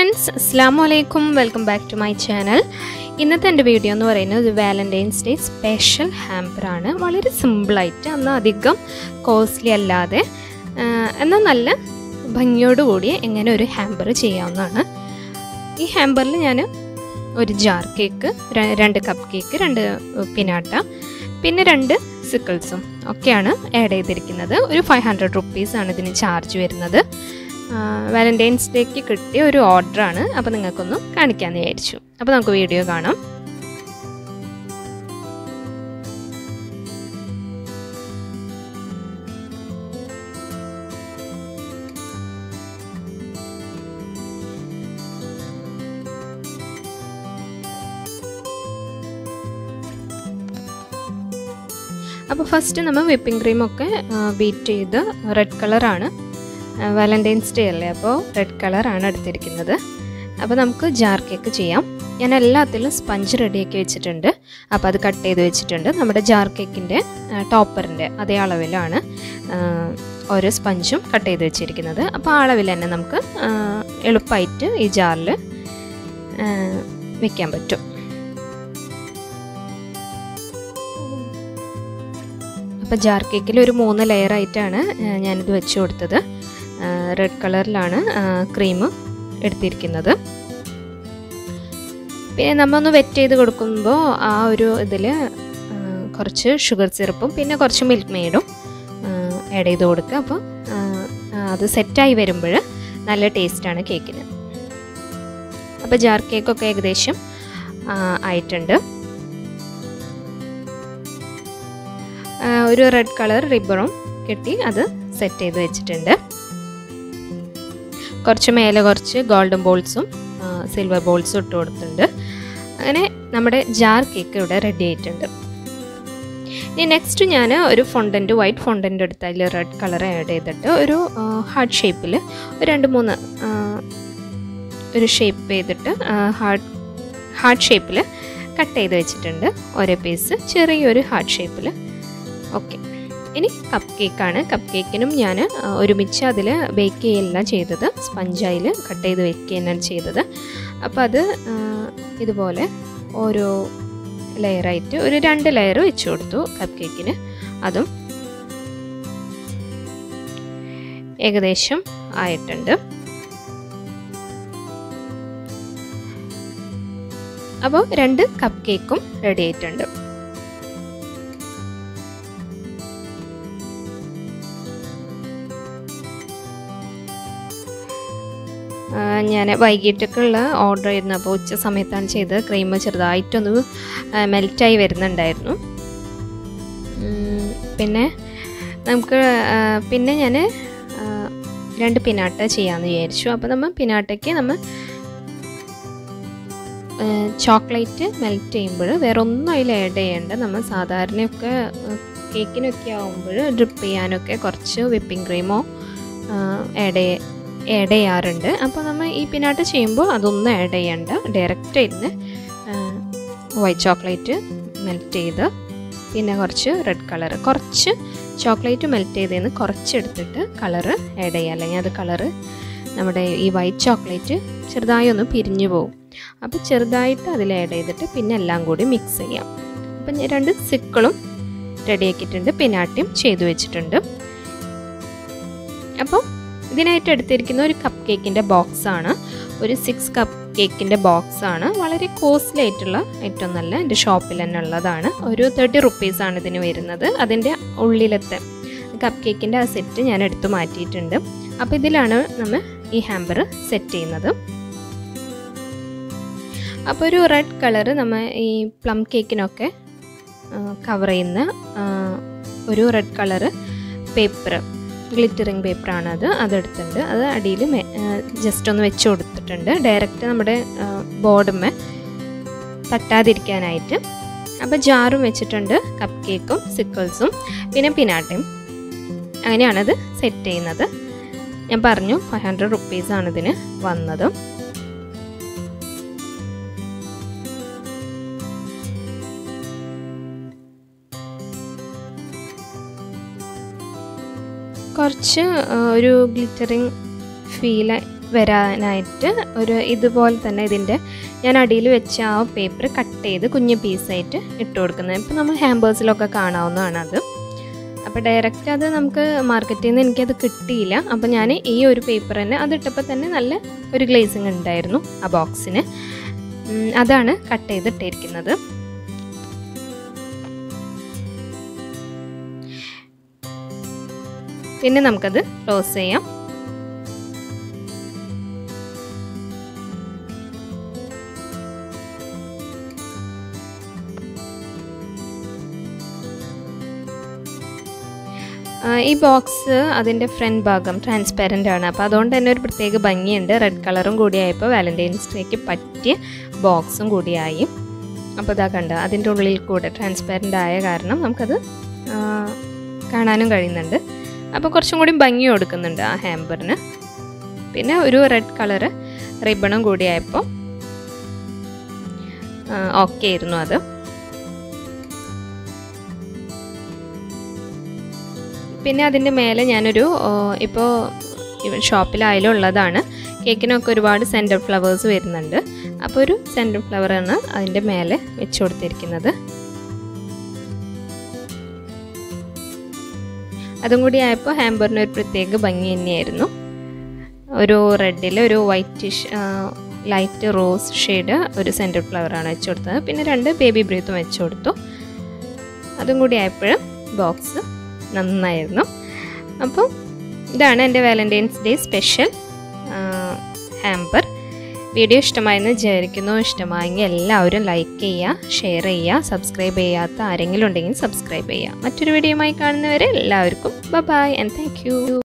friends, Assalamualaikum. Welcome back to my channel. ഇന്നത്തെ എൻ്റെ video എന്ന് പറയുന്നത് ഒരു വാലന്റൈൻസ് ഡേ സ്പെഷ്യൽ ഹാമ്പർ ആണ്. വളരെ സിമ്പിളായിട്ട് എന്നാൽ അധികം കോസ്റ്റ്ലി അല്ലാതെ എന്നാൽ നല്ല ഭംഗിയോടുകൂടി എങ്ങനെ ഒരു ഹാമ്പർ ചെയ്യാവുന്നതാണ്. ഈ ഹാമ്പറിൽ ഞാൻ ഒരു jar cake, 2 cup cake, 2 pinata, പിന്നെ 2 സിക്കിൾസും ഒക്കെയാണ് ആഡ് ചെയ്തിരിക്കുന്നത്. ഒരു 500 rupees ആണ് ഇതിന് ചാർജ് വരുന്നത്. വാലന്റൈൻസ് ഡേക്ക് കിട്ടിയ ഒരു ഓർഡറാണ്. അപ്പോൾ നിങ്ങൾക്കൊന്ന് കാണിക്കാമെന്ന് വിചാരിച്ചു. അപ്പോൾ നമുക്ക് വീഡിയോ കാണാം. അപ്പോൾ ഫസ്റ്റ് നമ്മൾ വിപ്പിംഗ് ക്രീമൊക്കെ ബീറ്റ് ചെയ്ത് റെഡ് കളറാണ്, വാലന്റൈൻസ് ഡേ അല്ലേ, അപ്പോൾ റെഡ് കളറാണ് എടുത്തിരിക്കുന്നത്. അപ്പോൾ നമുക്ക് ജാർ കേക്ക് ചെയ്യാം. ഞാൻ എല്ലാത്തിലും സ്പഞ്ച് റെഡിയാക്കി വെച്ചിട്ടുണ്ട്. അപ്പോൾ അത് കട്ട് ചെയ്ത് വെച്ചിട്ടുണ്ട്. നമ്മുടെ ജാർ കേക്കിൻ്റെ ടോപ്പറിൻ്റെ അതേ അളവിലാണ് ഓരോ സ്പഞ്ചും കട്ട് ചെയ്ത് വെച്ചിരിക്കുന്നത്. അപ്പോൾ ആ അളവിൽ തന്നെ നമുക്ക് എളുപ്പമായിട്ട് ഈ ജാറിൽ വെക്കാൻ പറ്റും. അപ്പോൾ ജാർ കേക്കിൽ ഒരു 3 ലെയറായിട്ടാണ് ഞാനിത് വെച്ച് കൊടുത്തത്. റെഡ് കളറിലാണ് ക്രീം എടുത്തിരിക്കുന്നത്. പിന്നെ നമ്മൊന്ന് വെറ്റ് ചെയ്ത് കൊടുക്കുമ്പോൾ ആ ഒരു ഇതിൽ കുറച്ച് ഷുഗർ സിറപ്പും പിന്നെ കുറച്ച് മിൽക്ക് മെയ്ഡും ആഡ് ചെയ്ത് കൊടുക്കുക. അപ്പോൾ അത് സെറ്റായി വരുമ്പോൾ നല്ല ടേസ്റ്റാണ് കേക്കിന്. അപ്പോൾ ജാർ കേക്കൊക്കെ ഏകദേശം ആയിട്ടുണ്ട്. ഒരു റെഡ് കളർ റിബണും കെട്ടി അത് സെറ്റ് ചെയ്ത് വെച്ചിട്ടുണ്ട്. കുറച്ച് മേലെ കുറച്ച് ഗോൾഡൻ ബോൾസും സിൽവർ ബോൾസും ഇട്ട് കൊടുത്തിട്ടുണ്ട്. അങ്ങനെ നമ്മുടെ ജാർ കേക്ക് ഇവിടെ റെഡി ആയിട്ടുണ്ട്. ഇനി നെക്സ്റ്റ് ഞാൻ ഒരു ഫൊണ്ടൻറ്റ്, വൈറ്റ് ഫൊണ്ടൻറ്റ് എടുത്ത് അതിൽ റെഡ് കളർ ആഡ് ചെയ്തിട്ട് ഒരു ഹാർട്ട് ഷേപ്പിൽ ഒരു 2-3 ഒരു ഷേപ്പ് ചെയ്തിട്ട് ഹാർട്ട് ഷേപ്പിൽ കട്ട് ചെയ്ത് വെച്ചിട്ടുണ്ട്. ഓരോ പീസ് ചെറിയൊരു ഹാർട്ട് ഷേപ്പിൽ. ഓക്കെ, ഇനി കപ്പ് കേക്കാണ്. കപ്പ് കേക്കിനും ഞാൻ ഒരുമിച്ച് അതിൽ ബേക്ക് ചെയ്യല്ല ചെയ്തത്, സ്പഞ്ചായിൽ കട്ട് ചെയ്ത് വെക്കുക തന്നെയാണ് ചെയ്തത്. അപ്പോൾ അത് ഇതുപോലെ ഓരോ ലെയറായിട്ട് ഒരു 2 ലെയർ വെച്ച് കൊടുത്തു കപ്പ് കേക്കിന്. അതും ഏകദേശം ആയിട്ടുണ്ട്. അപ്പോൾ 2 കപ്പ് കേക്കും റെഡി ആയിട്ടുണ്ട്. ഞാൻ വൈകിട്ടൊക്കെയുള്ള ഓർഡർ ആയിരുന്നു. അപ്പോൾ ഉച്ച സമയത്താണ് ചെയ്തത്. ക്രീം ചെറുതായിട്ടൊന്ന് മെൽറ്റായി വരുന്നുണ്ടായിരുന്നു. പിന്നെ ഞാൻ 2 പിനാട്ട ചെയ്യാമെന്ന് വിചാരിച്ചു. അപ്പോൾ നമ്മൾ പിനാട്ടയ്ക്ക് ചോക്ലേറ്റ് മെൽറ്റ് ചെയ്യുമ്പോൾ വേറെ ഒന്നും അതിൽ ആഡ് ചെയ്യേണ്ട. നമ്മൾ സാധാരണയൊക്കെ കേക്കിനൊക്കെ ആകുമ്പോൾ ഡ്രിപ്പ് ചെയ്യാനൊക്കെ കുറച്ച് വിപ്പിംഗ് ക്രീമോ ആഡ് ചെയ്യാറുണ്ട്. അപ്പോൾ നമ്മൾ ഈ പിനാട്ട് ചെയ്യുമ്പോൾ അതൊന്നും ആഡ് ചെയ്യണ്ട. ഡയറക്റ്റ് ഇരുന്ന് വൈറ്റ് ചോക്ലേറ്റ് മെൽറ്റ് ചെയ്ത് പിന്നെ കുറച്ച് റെഡ് കളർ, കുറച്ച് ചോക്ലേറ്റ് മെൽറ്റ് ചെയ്തതിന് കുറച്ച് എടുത്തിട്ട് കളറ് ആഡ് ചെയ്യുക. അല്ലെങ്കിൽ അത് കളറ് നമ്മുടെ ഈ വൈറ്റ് ചോക്ലേറ്റ് ചെറുതായി ഒന്ന് പിരിഞ്ഞു പോകും. അപ്പോൾ ചെറുതായിട്ട് അതിൽ ആഡ് ചെയ്തിട്ട് പിന്നെ എല്ലാം കൂടി മിക്സ് ചെയ്യാം. അപ്പം 2 സിക്കിളും റെഡിയാക്കിയിട്ടുണ്ട്, പിനാട്ടിയും ചെയ്തു വെച്ചിട്ടുണ്ട്. അപ്പോൾ ഇതിനായിട്ട് എടുത്തിരിക്കുന്ന ഒരു കപ്പ് കേക്കിൻ്റെ ബോക്സാണ്, ഒരു 6 കപ്പ് കേക്കിൻ്റെ ബോക്സാണ്. വളരെ കോസ്റ്റ്ലി ആയിട്ടുള്ള ഐറ്റം നല്ല, എൻ്റെ ഷോപ്പിൽ തന്നെ ഉള്ളതാണ്. ഒരു 30 rupees ആണ് ഇതിന് വരുന്നത്. അതിൻ്റെ ഉള്ളിലത്തെ കപ്പ് കേക്കിൻ്റെ ആ സെറ്റ് ഞാൻ എടുത്തു മാറ്റിയിട്ടുണ്ട്. അപ്പോൾ ഇതിലാണ് നമ്മൾ ഈ ഹാമ്പർ സെറ്റ് ചെയ്യുന്നത്. അപ്പോൾ ഒരു റെഡ് കളറ് നമ്മൾ ഈ പ്ലം കേക്കിനൊക്കെ കവർ ചെയ്യുന്ന ഒരു റെഡ് കളറ് പേപ്പർ, ഗ്ലിറ്ററിങ് പേപ്പറാണ് അതെടുത്തിട്ടുണ്ട്. അത് അടിയിൽ ജസ്റ്റ് ഒന്ന് വെച്ച് കൊടുത്തിട്ടുണ്ട്, ഡയറക്റ്റ് നമ്മുടെ ബോർഡുമ്മേ തട്ടാതിരിക്കാനായിട്ട്. അപ്പോൾ ജാറും വെച്ചിട്ടുണ്ട്, കപ്പ് കേക്കും സിക്കിൾസും പിന്നെ പിനാട്ടയും. അങ്ങനെയാണത് സെറ്റ് ചെയ്യുന്നത്. ഞാൻ പറഞ്ഞു 500 rupees ആണ് ഇതിന് വന്നത്. കുറച്ച് ഒരു ഗ്ലിറ്ററിങ് ഫീൽ വരാനായിട്ട് ഒരു ഇതുപോലെ തന്നെ ഇതിൻ്റെ ഞാൻ അടിയിൽ വെച്ച ആ പേപ്പർ കട്ട് ചെയ്ത് കുഞ്ഞു പീസായിട്ട് ഇട്ട് കൊടുക്കുന്നത്. ഇപ്പോൾ നമ്മൾ ഹാമ്പേഴ്സിലൊക്കെ കാണാവുന്നതാണ് അത്. അപ്പോൾ ഡയറക്റ്റ് അത് നമുക്ക് മാർക്കറ്റിൽ നിന്ന് എനിക്കത് കിട്ടിയില്ല. അപ്പോൾ ഞാൻ ഈ ഒരു പേപ്പർ തന്നെ അതിട്ടപ്പോൾ തന്നെ നല്ല ഒരു ഗ്ലേസിങ് ഉണ്ടായിരുന്നു ആ ബോക്സിന്. അതാണ് കട്ട് ചെയ്തിട്ടിരിക്കുന്നത്. പിന്നെ നമുക്കത് ക്ലോസ് ചെയ്യാം. ഈ ബോക്സ് അതിൻ്റെ ഫ്രണ്ട് ഭാഗം ട്രാൻസ്പാരൻ്റ് ആണ്. അപ്പോൾ അതുകൊണ്ട് തന്നെ ഒരു പ്രത്യേക ഭംഗിയുണ്ട്. റെഡ് കളറും കൂടിയായപ്പോൾ വാലന്റൈൻസ് ഡേക്ക് പറ്റിയ ബോക്സും കൂടിയായി. അപ്പോൾ ഇതാ കണ്ട അതിൻ്റെ ഉള്ളിൽ കൂടെ ട്രാൻസ്പാരൻ്റ് ആയ കാരണം നമുക്കത് കാണാനും കഴിയുന്നുണ്ട്. അപ്പോൾ കുറച്ചും കൂടി ഭംഗി കൊടുക്കുന്നുണ്ട് ആ ഹാമ്പറിന്. പിന്നെ ഒരു റെഡ് കളറ് റിബണും കൂടിയായപ്പോൾ ഓക്കെ ആയിരുന്നു അത്. പിന്നെ അതിൻ്റെ മേലെ ഞാനൊരു ഇപ്പോൾ ഷോപ്പിലായാലും ഉള്ളതാണ്, കേക്കിനൊക്കെ ഒരുപാട് സെൻറ്റർ ഫ്ലവേഴ്സ് വരുന്നുണ്ട്. അപ്പോൾ ഒരു സെൻറ്റർ ഫ്ലവറാണ് അതിൻ്റെ മേലെ വെച്ച് കൊടുത്തിരിക്കുന്നത്. അതും കൂടി ആയപ്പോൾ ഹാമ്പറിന് ഒരു പ്രത്യേക ഭംഗി തന്നെയായിരുന്നു. ഒരു റെഡിൽ ഒരു വൈറ്റിഷ് ലൈറ്റ് റോസ് ഷെയ്ഡ് ഒരു സെൻറ്റർ ഫ്ലവറാണ് വെച്ച് കൊടുത്തത്. പിന്നെ 2 ബേബി ബ്രീത്തും വെച്ച് കൊടുത്തു. അതും കൂടി ആയപ്പോഴും ബോക്സ് നന്നായിരുന്നു. അപ്പോൾ ഇതാണ് എൻ്റെ Valentine's Day special hamper. Video ഇഷ്ടമായെന്ന് വിചാരിക്കുന്നു. ഇഷ്ടമായെങ്കിൽ എല്ലാവരും ലൈക്ക് ചെയ്യുക, ഷെയർ ചെയ്യുക, സബ്സ്ക്രൈബ് ചെയ്യാത്ത ആരെങ്കിലും ഉണ്ടെങ്കിൽ സബ്സ്ക്രൈബ് ചെയ്യുക. മറ്റൊരു വീഡിയോയുമായി കാണുന്നവരെ എല്ലാവർക്കും ബൈ ആൻഡ് താങ്ക് യു.